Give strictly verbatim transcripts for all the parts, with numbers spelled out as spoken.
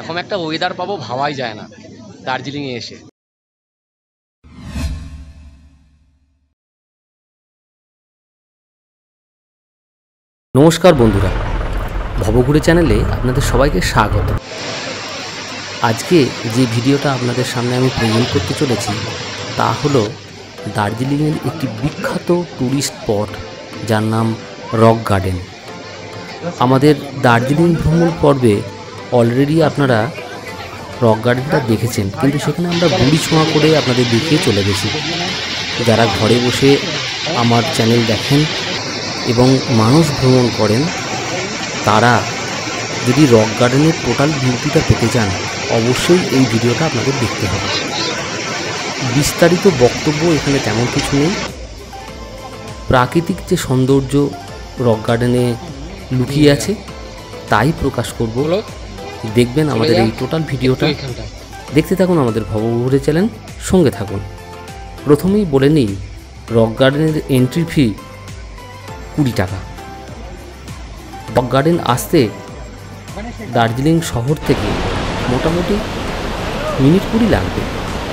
এরকম একটা ওয়েদার পাবো ভাবাই যায় না দার্জিলিংয়ে এসে। নমস্কার বন্ধুরা, ভবঘুরে চ্যানেলে আপনাদের সবাইকে স্বাগত। আজকে যে ভিডিওটা আপনাদের সামনে আমি প্রেজেন্ট করতে চলেছি তা হলো দার্জিলিংয়ের একটি বিখ্যাত ট্যুরিস্ট স্পট যার নাম রক গার্ডেন। আমাদের দার্জিলিং ভ্রমণ পর্বে অলরেডি আপনারা রক গার্ডেনটা দেখেছেন, কিন্তু সেখানে আমরা গুড়ি ছোঁয়া করে আপনাদের দেখিয়ে চলে গেছি। যারা ঘরে বসে আমার চ্যানেল দেখেন এবং মানুষ ভ্রমণ করেন, তারা যদি রক গার্ডেনের টোটাল বিউটিটা পেতে চান অবশ্যই এই ভিডিওটা আপনাদের দেখতে হবে। বিস্তারিত বক্তব্য এখানে তেমন কিছু নেই। প্রাকৃতিক যে সৌন্দর্য রক গার্ডেনে লুকিয়ে আছে তাই প্রকাশ করব। দেখবেন আমাদের এই টোটাল ভিডিওটা, দেখতে থাকুন আমাদের ভবঘুরে চ্যানেল, সঙ্গে থাকুন। প্রথমেই বলে নিই, রক গার্ডেনের এন্ট্রি ফি কুড়ি টাকা। রক গার্ডেন আসতে দার্জিলিং শহর থেকে মোটামুটি মিনিট কুড়ি লাগবে।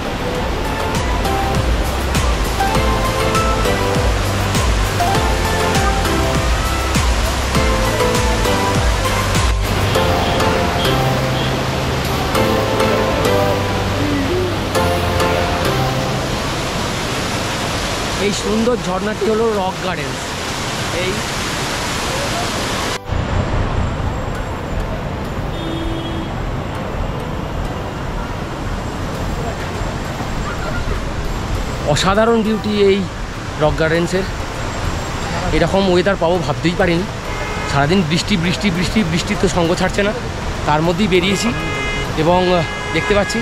এই সুন্দর ঝর্ণাটি হলো রক গার্ডেন। এই অসাধারণ বিউটি এই রক গার্ডেন্সের। এরকম ওয়েদার পাবো ভাবতেই পারিনি। সারাদিন বৃষ্টি বৃষ্টি বৃষ্টি বৃষ্টির তো সঙ্গ ছাড়ছে না, তার মধ্যেই বেরিয়েছি এবং দেখতে পাচ্ছি,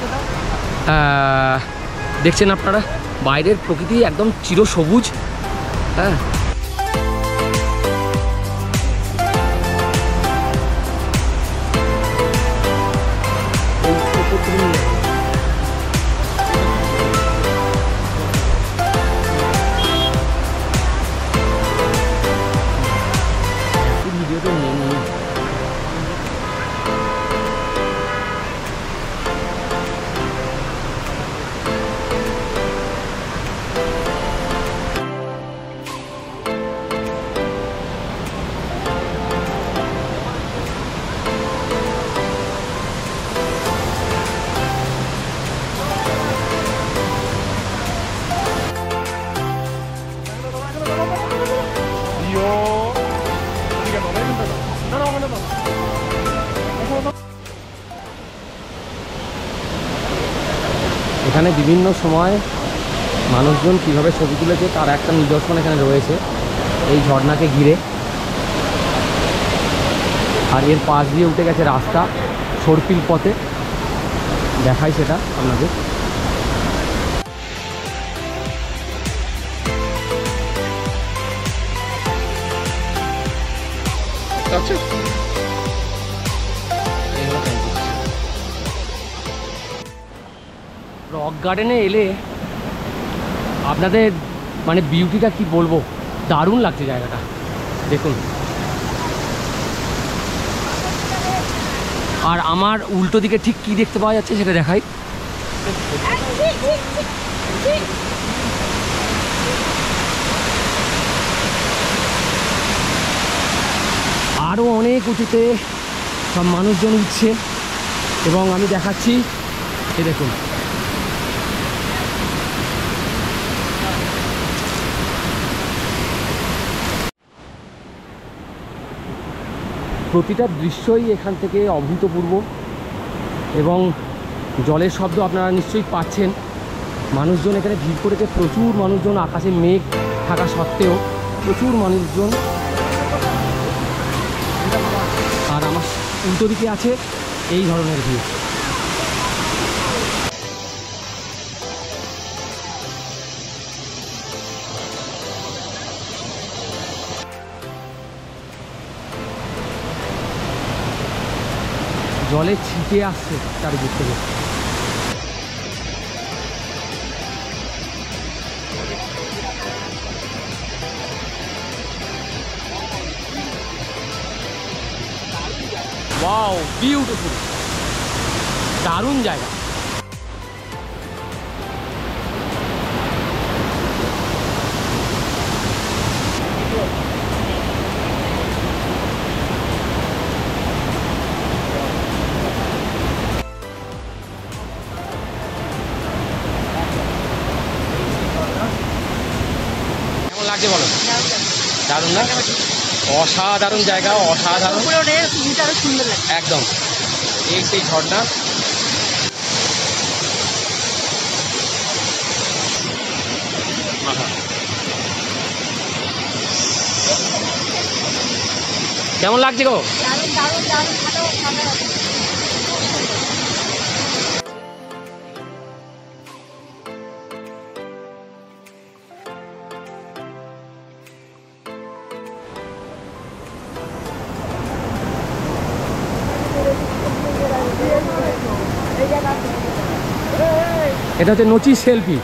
দেখছেন আপনারা বাইরের প্রকৃতি একদম চিরসবুজ। হ্যাঁ, এখানে বিভিন্ন সময় মানুষজন কীভাবে ছবি তুলেছে তার একটা নিদর্শন এখানে রয়েছে এই ঝর্ণাকে ঘিরে। আর এর পাশ দিয়ে উঠে গেছে রাস্তা সর্পিল পথে, দেখাই সেটা আপনাদের। রক গার্ডেনে এলে আপনাদের মানে বিউটিটা কি বলবো, দারুণ লাগছে জায়গাটা। দেখুন, আর আমার উল্টো দিকে ঠিক কি দেখতে পাওয়া যাচ্ছে সেটা দেখাই। আরও অনেক উঁচুতে সব মানুষজন উঠছে এবং আমি দেখাচ্ছি, এ দেখুন। প্রতিটা দৃশ্যই এখান থেকে অভূতপূর্ব এবং জলের শব্দ আপনারা নিশ্চয়ই পাচ্ছেন। মানুষজন এখানে ভিড় করেছে, প্রচুর মানুষজন, আকাশে মেঘ থাকা সত্ত্বেও প্রচুর মানুষজন। আর আমার উল্টো দিকে আছে এই ধরনের ভিড়। জলে ছিটে আসছে চারিদিক থেকে। Wow, beautiful. দারুণ জায়গা। কেমন লাগছে বলো? দারুণ না? অসাধারণ জায়গা, অসাধারণ, একদম। এই সেই ঝর্ণা, কেমন লাগছে গো? এটা হচ্ছে নচি সেলফি।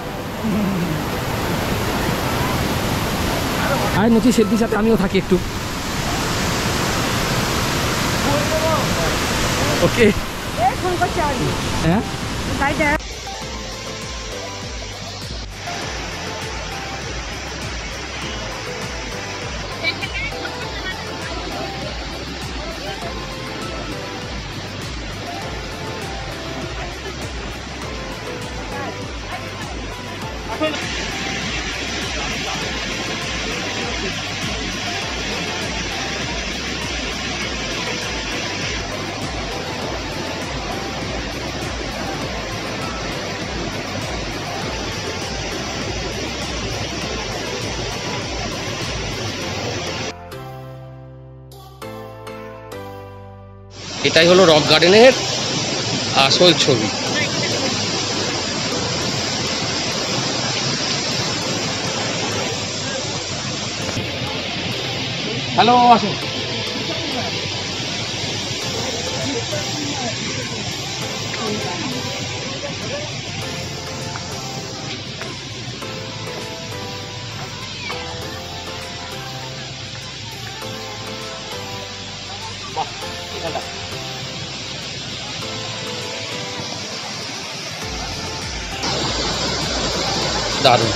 আর নচি সেলফির সাথে আমিও থাকি একটু। ওকে, হ্যাঁ এটাই হলো রক গার্ডেনের আসল ছবি। হ্যালো, আসুন। দারুণ।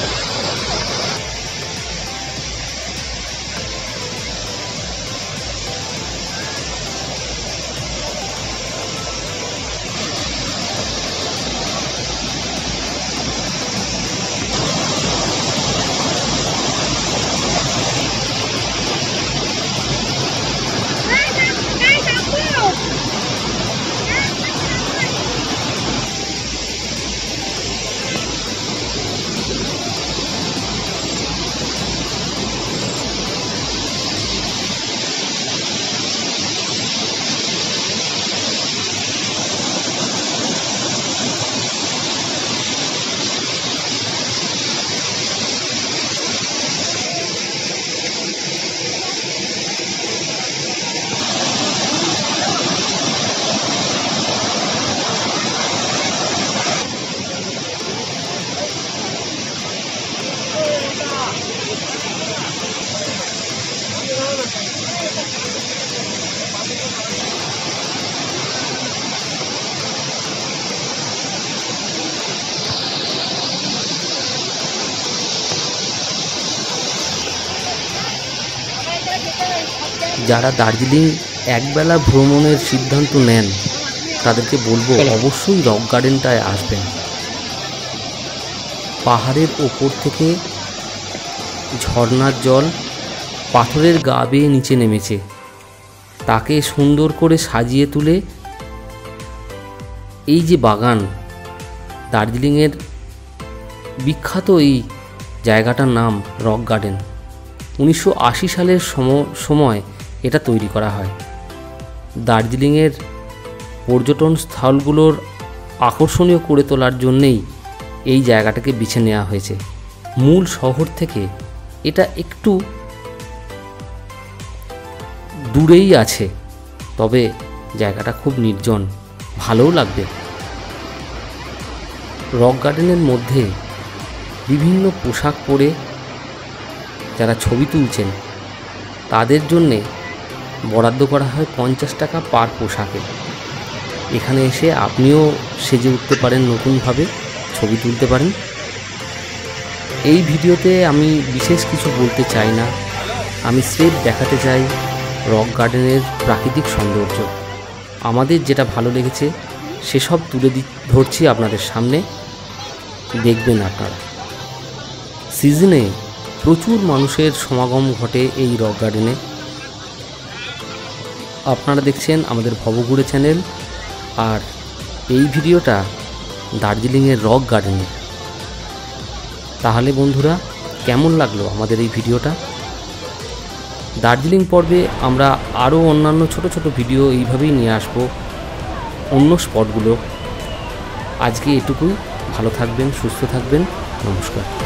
যারা দার্জিলিং একবেলা ভ্রমণের সিদ্ধান্ত নেন তাদেরকে বলবো অবশ্যই রক গার্ডেনটায় আসবেন। পাহাড়ের ওপর থেকে ঝর্ণার জল পাথরের গা বেয়ে নিচে নেমেছে, তাকে সুন্দর করে সাজিয়ে তুলে এই যে বাগান, দার্জিলিংয়ের বিখ্যাত এই জায়গাটার নাম রক গার্ডেন। উনিশশো আশি সালের সময় এটা তৈরি করা হয়। দার্জিলিংয়ের পর্যটন স্থলগুলোর আকর্ষণীয় করে তোলার জন্যেই এই জায়গাটাকে বেছে নেওয়া হয়েছে। মূল শহর থেকে এটা একটু দূরেই আছে, তবে জায়গাটা খুব নির্জন, ভালোও লাগবে। রক গার্ডেনের মধ্যে বিভিন্ন পোশাক পরে যারা ছবি তুলছেন তাদের জন্যে বরাদ্দ করা হয় পঞ্চাশ টাকা পার পোশাকে। এখানে এসে আপনিও সেজে উঠতে পারেন, নতুনভাবে ছবি তুলতে পারেন। এই ভিডিওতে আমি বিশেষ কিছু বলতে চাই না, আমি স্রেফ দেখাতে চাই রক গার্ডেনের প্রাকৃতিক সৌন্দর্য। আমাদের যেটা ভালো লেগেছে সেসব তুলে দি ধরছি আপনাদের সামনে, দেখবেন আপনারা। সিজনে প্রচুর মানুষের সমাগম ঘটে এই রক গার্ডেনে। আপনারা দেখছেন আমাদের ভবঘুরে চ্যানেল, আর এই ভিডিওটা দার্জিলিংয়ের রক গার্ডেনের। তাহলে বন্ধুরা, কেমন লাগলো আমাদের এই ভিডিওটা? দার্জিলিং পর্বে আমরা আরও অন্যান্য ছোট ছোট ভিডিও এইভাবেই নিয়ে আসবো অন্য স্পটগুলো। আজকে এটুকুই। ভালো থাকবেন, সুস্থ থাকবেন, নমস্কার।